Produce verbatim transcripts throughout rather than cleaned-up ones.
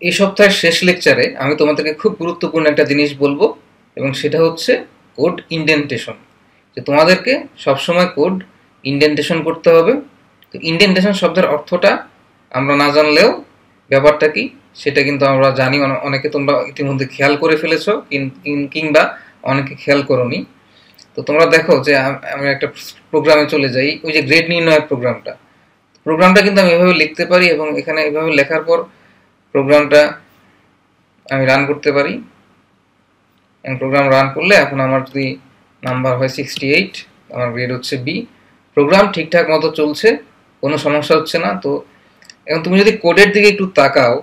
এই সপ্তাহের শেষ লেকচারে আমি তোমাদেরকে খুব গুরুত্বপূর্ণ একটা জিনিস বলবো, এবং সেটা হচ্ছে কোড ইনডেন্টেশন। যে তোমাদেরকে সবসময় কোড ইনডেন্টেশন করতে হবে। তো ইনডেন্টেশন শব্দের অর্থটা আমরা না জানলেও ব্যাপারটা কি সেটা কিন্তু আমরা জানি। অনেকে তোমরা ইতিমধ্যে খেয়াল করে ফেলেছো, কিংবা অনেকে খেয়াল করোনি। তো তোমরা দেখো যে আমি একটা প্রোগ্রামে চলে যাই, ওই যে গ্রেড নির্ণয়ের প্রোগ্রামটা প্রোগ্রামটা কিন্তু আমি এভাবে লিখতে পারি, এবং এখানে এভাবে লেখার পর প্রোগ্রামটা আমি রান করতে পারি। এবং প্রোগ্রাম রান করলে এখন আমার যদি নাম্বার হয় সিক্সটি এইট, আমার গ্রেড হচ্ছে বি। প্রোগ্রাম ঠিকঠাক মতো চলছে, কোনো সমস্যা হচ্ছে না। তো এখন তুমি যদি কোডের দিকে একটু তাকাও,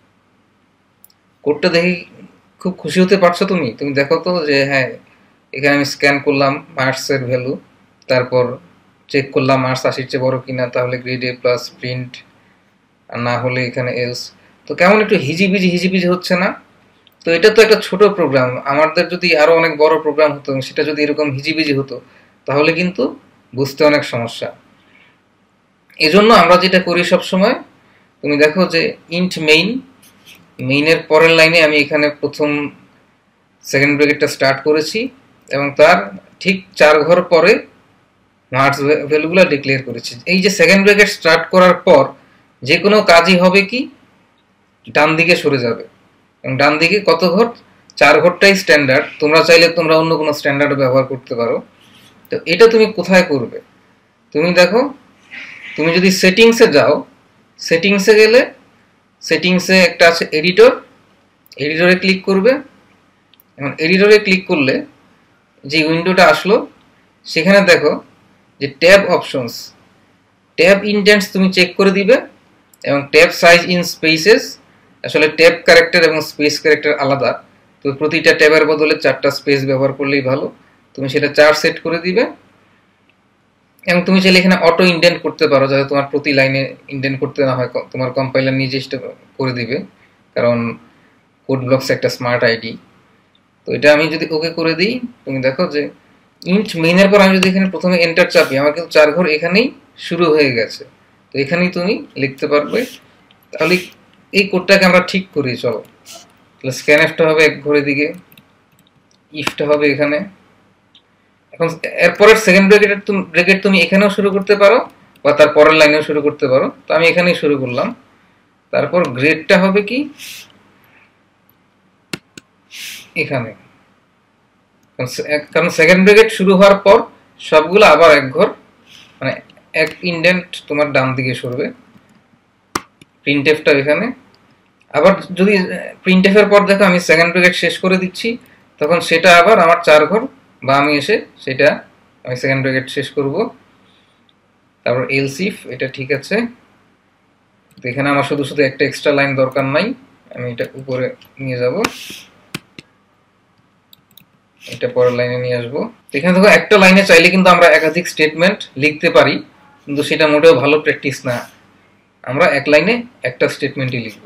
কোডটা দেখে খুব খুশি হতে পারছো তুমি তুমি দেখো তো যে হ্যাঁ, এখানে আমি স্ক্যান করলাম মার্কসের ভ্যালু, তারপর চেক করলাম মার্কস আশির চেয়ে বড় কিনা, তাহলে গ্রেড এ প্লাস প্রিন্ট, আর না হলে এখানে এলস। তো কেমন একটু হিজিবিজি হিজিবিজি হচ্ছে না? তো এটা তো একটা ছোট প্রোগ্রাম। আমাদের যদি আরো অনেক বড় প্রোগ্রাম হতো, সেটা যদি এরকম হিজিবিজি হতো, তাহলে কিন্তু বুঝতে অনেক সমস্যা। এজন্য আমরা যেটা করি সব সময়, তুমি দেখো যে ইন্ট মেইন, মেইনের পরের লাইনে আমি এখানে প্রথম সেকেন্ড ব্র্যাকেটটা স্টার্ট করেছি, এবং তার ঠিক চার ঘর পরে মার্কস ভ্যালুগুলো ডিক্লেয়ার করেছি। এই যে সেকেন্ড ব্র্যাকেট স্টার্ট করার পর যে কোনো কাজই হবে কি, ডান দিকে সরে যাবে। এবং ডান দিকে কত ঘর? চার ঘরটাই স্ট্যান্ডার্ড। তোমরা চাইলে তোমরা অন্য কোনো স্ট্যান্ডার্ড ব্যবহার করতে পারো। তো এটা তুমি কোথায় করবে? তুমি দেখো, তুমি যদি সেটিংসে যাও, সেটিংসে গেলে সেটিংসে একটা আছে এডিটর, এডিটরে ক্লিক করবে। এবং এডিটরে ক্লিক করলে যে উইন্ডোটা আসলো, সেখানে দেখো যে ট্যাব অপশনস, ট্যাব ইনডেন্টস তুমি চেক করে দিবে, এবং ট্যাব সাইজ ইন স্পেসেস, আসলে ট্যাব ক্যারেক্টার এবং স্পেস ক্যারেক্টার আলাদা। তো প্রতিটা ট্যাবের বদলে চারটা স্পেস ব্যবহার করলেই ভালো। তুমি সেটা চার সেট করে দিবে, এবং তুমি চাইলে এখানে অটো ইনডেন্ট করতে পারো, যাতে তোমার প্রতি লাইনে ইনডেন্ট করতে না হয়, তোমার কম্পাইলার নিজে করে দিবে, কারণ কোড ব্লকস একটা স্মার্ট আইডি। তো এটা আমি যদি ওকে করে দিই, তুমি দেখো যে ইন্ট মেইনের পর আমি যদি এখানে প্রথমে এন্টার চাপি, আমার কিন্তু চার ঘর এখানেই শুরু হয়ে গেছে। তো এখানেই তুমি লিখতে পারবে। তাহলে এই কোডটাকে আমরা ঠিক করি, চলো। তাহলে স্ক্যানএফটা হবে এক ঘরের দিকে, ইফটা হবে এখানে। এখন এরপরের সেকেন্ড ব্র্যাকেট তুমি ব্র্যাকেট তুমি এখানেও শুরু করতে পারো, বা তার পরের লাইনেও শুরু করতে পারো। তো আমি এখানেই শুরু করলাম। তারপর গ্রেডটা হবে কি এখানে, কারণ সেকেন্ড ব্র্যাকেট শুরু হওয়ার পর সবগুলো আবার এক ঘর, মানে এক ইনডেন্ট তোমার ডান দিকে সরবে। প্রিন্টএফটা এখানে। আবার যদি প্রিন্টএফের পর দেখো আমি সেকেন্ড ব্র্যাকেট শেষ করে দিচ্ছি, তখন সেটা আবার আমার চার ঘর বা আমি এসে সেটা আমি সেকেন্ড ব্র্যাকেট শেষ করব। তারপর এলস ইফ, এটা ঠিক আছে। তো এখানে আমার শুধু শুধু একটা এক্সট্রা লাইন দরকার নাই, আমি এটা উপরে নিয়ে যাব, এটা পরের লাইনে নিয়ে আসবো। এখানে দেখো একটা লাইনে চাইলে কিন্তু আমরা একাধিক স্টেটমেন্ট লিখতে পারি, কিন্তু সেটা মোটেও ভালো প্র্যাকটিস না। আমরা এক লাইনে একটা স্টেটমেন্টই লিখব।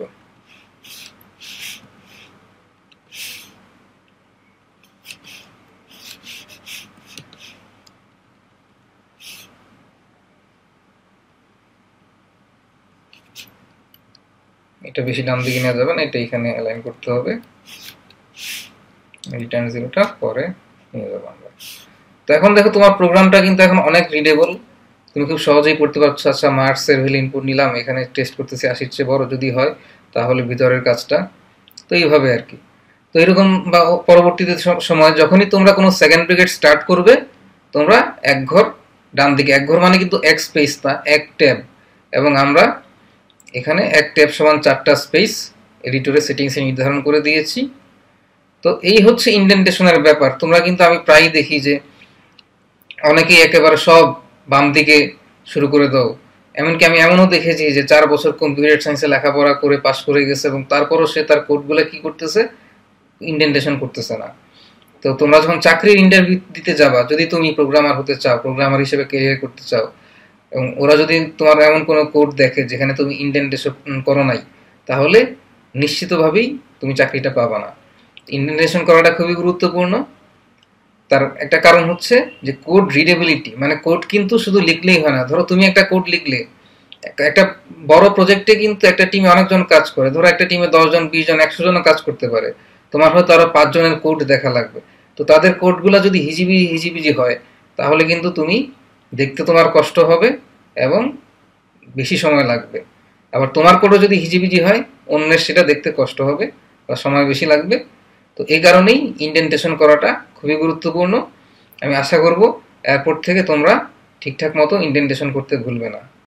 এটা বেশি ডান দিকে নেওয়া যাবে না, এটা এখানে অ্যালাইন করতে হবে। রিটার্ন জিরোটা পরে নিয়ে যাবো আমরা। তো এখন দেখো তোমার প্রোগ্রামটা কিন্তু এখন অনেক রিডেবল, তুমি খুব সহজেই পড়তে পারছো। আচ্ছা, মার্কসের ভ্যালু ইনপুট নিলাম, এখানে টেস্ট করতেছি আশির চেয়ে বড় যদি হয়, তাহলে ভিতরের কাজটা। তো এইভাবে আর কি। তো এরকম বা পরবর্তীতে সময় যখনই তোমরা কোনো সেকেন্ড ব্র্যাকেট স্টার্ট করবে, তোমরা এক ঘর ডান দিকে, এক ঘর মানে কিন্তু এক স্পেস না, এক ট্যাব। এবং আমরা এখানে এক ট্যাব সমান চারটা স্পেস এডিটরে সেটিংসে নির্ধারণ করে দিয়েছি। তো এই হচ্ছে ইনডেন্টেশনের ব্যাপার। তোমরা কিন্তু আমি প্রায়ই দেখি যে অনেকেই একেবারে সব বাম দিকে শুরু করে দাও। এমনকি আমি এমনও দেখেছি যে চার বছর কম্পিউটার সায়েন্সে লেখাপড়া করে পাশ করে গেছে, এবং তারপরও সে তার কোডগুলো কি করতেছে, ইনডেন্টেশন করতেছে না। তো তোমরা যখন চাকরির ইন্টারভিউ দিতে যাবা, যদি তুমি প্রোগ্রামার হতে চাও, প্রোগ্রামার হিসেবে ক্যারিয়ার করতে চাও, এবং ওরা যদি তোমার এমন কোনো কোড দেখে যেখানে তুমি ইনডেন্টেশন করো নাই, তাহলে নিশ্চিতভাবেই তুমি চাকরিটা পাবা না। ইনডেন্টেশন করাটা খুবই গুরুত্বপূর্ণ। তার একটা কারণ হচ্ছে যে কোড রিডেবিলিটি, মানে কোড কিন্তু শুধু লিখলেই হয় না। ধরো তুমি একটা কোড লিখলে, একটা একটা বড় প্রজেক্টে কিন্তু একটা টিমে অনেকজন কাজ করে, ধরো একটা টিমে দশ জন বিশ জন একশো জনও কাজ করতে পারে, তোমার হয়তো আরো পাঁচ জনের কোড দেখা লাগবে। তো তাদের কোডগুলো যদি হিজিবি হিজিবিজি হয় তাহলে কিন্তু তুমি দেখতে তোমার কষ্ট হবে এবং বেশি সময় লাগবে। আবার তোমার কোডও যদি হিজিবিজি হয় অন্যের সেটা দেখতে কষ্ট হবে বা সময় বেশি লাগবে। তো এই কারণেই ইন্ডেন্টেশন করাটা খুবই গুরুত্বপূর্ণ। আমি আশা করব এয়ারপোর্ট থেকে তোমরা ঠিকঠাক মতো ইন্ডেন্টেশন করতে ভুলবে না।